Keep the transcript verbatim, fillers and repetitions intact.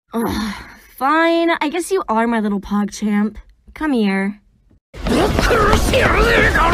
Ugh, fine. I guess you are my little PogChamp. Come here.